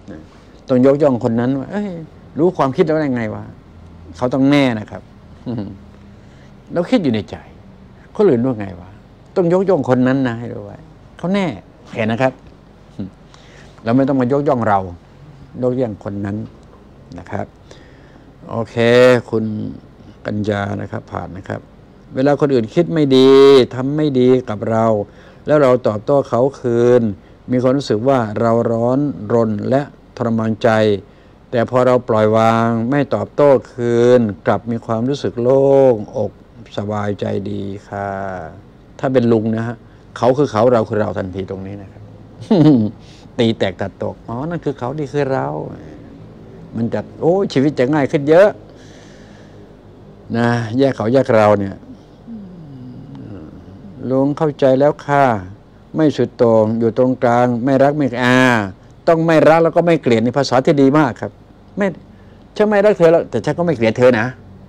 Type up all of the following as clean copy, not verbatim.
ต้องยกย่องคนนั้นว่ารู้ความคิดแล้วได้ไงวะเขาต้องแน่นะครับเราคิดอยู่ในใจคนอื่นว่าไงวะต้องยกย่องคนนั้นนะให้รู้ไว้เขาแน่เห็นนะครับเราไม่ต้องมายกย่องเรายกย่องคนนั้นนะครับโอเคคุณกัญญานะครับผ่านนะครับเวลาคนอื่นคิดไม่ดีทำไม่ดีกับเราแล้วเราตอบโต้เขาคืนมีความรู้สึกว่าเราร้อนรนและทรมานใจแต่พอเราปล่อยวางไม่ตอบโต้คืนกลับมีความรู้สึกโล่งอกสบายใจดีค่ะถ้าเป็นลุงนะฮะเขาคือเขาเราคือเราทันทีตรงนี้นะครับ ตีแตกตัดตกอ๋อนั่นคือเขาดีคือเรามันจะโอ้ชีวิตจะง่ายขึ้นเยอะนะแยกเขาแยกเราเนี่ยลุงเข้าใจแล้วค่ะไม่สุดโต่งอยู่ตรงกลางไม่รักไม่ต้องไม่รักแล้วก็ไม่เกลียดในภาษาที่ดีมากครับไม่ฉันไม่รักเธอแล้วแต่ฉันก็ไม่เกลียดเธอนะ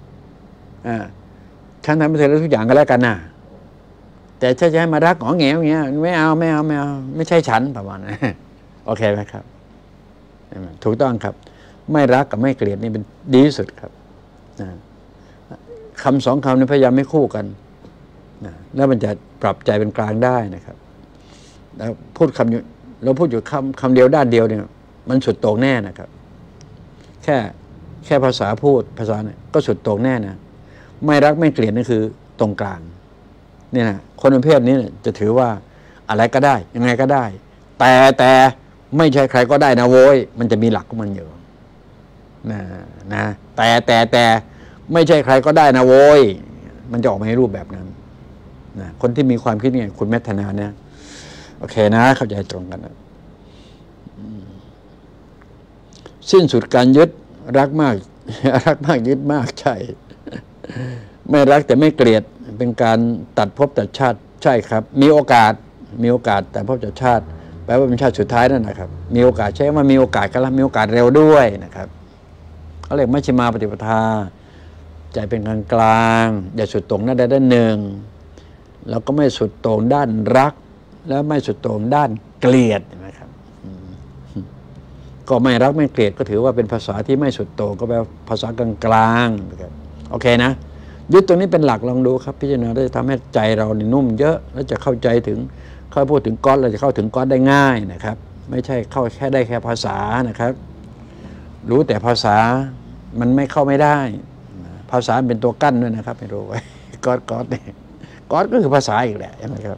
ฉันทำให้เธอทุกอย่างก็แล้วกันนะแต่ถ้าจะให้มารักหงอแงอย่างเงี้ยไม่เอาไม่ใช่ฉันประมาณนั้นโอเคไหมครับถูกต้องครับไม่รักกับไม่เกลียดนี่เป็นดีที่สุดครับคำสองคำนี้พยายามไม่คู่กันแล้วมันจะปรับใจเป็นกลางได้นะครับแล้วพูดคำเราพูดอยู่คำเดียวด้านเดียวเนี่ยมันสุดโต่งแน่นะครับแค่ภาษาพูดภาษาเนี่ยก็สุดโต่งแน่นะไม่รักไม่เกลียดนั่นคือตรงกลางเนี่ยนะคนประเภทนี้จะถือว่าอะไรก็ได้ยังไงก็ได้แต่ไม่ใช่ใครก็ได้นะโว้ยมันจะมีหลักของมันอยู่นะแต่ไม่ใช่ใครก็ได้นะโว้ยมันจะออกมาให้รูปแบบนั้นนะคนที่มีความคิดเนี่ยคุณแมทนาเนี่ยโอเคนะเข้าใจตรงกันนะสิ้นสุดการยึดรักมากยึดมากใช่ไม่รักแต่ไม่เกลียดเป็นการตัดภพตัดชาติใช่ครับมีโอกาสแต่ภพตัดชาติแปลว่าเป็นชาติสุดท้ายนั่นนะครับมีโอกาสใช่ว่ามีโอกาสก็แล้วมีโอกาสเร็วด้วยนะครับเขาเรียกมัชฌิมาปฏิปทาใจเป็นกลางอย่าสุดตรงด้านใดด้านหนึ่งแล้วก็ไม่สุดตรงด้านรักแล้วไม่สุดตรงด้านเกลียดนะครับก็ไม่รักไม่เกลียดก็ถือว่าเป็นภาษาที่ไม่สุดโต่งก็แปลภาษากลางนะครับโอเคนะยึดตรงนี้เป็นหลักลองดูครับพิจารณาได้ทำให้ใจเราเนี่ยนุ่มเยอะแล้วจะเข้าใจถึงเขาพูดถึงก๊อดเราจะเข้าถึงก๊อดได้ง่ายนะครับไม่ใช่เข้าแค่ได้แค่ภาษานะครับรู้แต่ภาษามันไม่เข้าไม่ได้ภาษาเป็นตัวกั้นด้วยนะครับไม่รู้ไว้ก๊อดเนี่ยก๊อดก็คือภาษาอีกแหละใช่ไหมครับ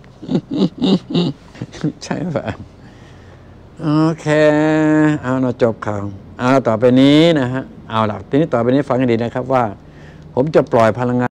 ใช่ป่ะโอเคเอาเราจบข่าวเอาต่อไปนี้นะฮะเอาล่ะทีนี้ต่อไปนี้ฟังให้ดีนะครับว่าผมจะปล่อยพลังงาน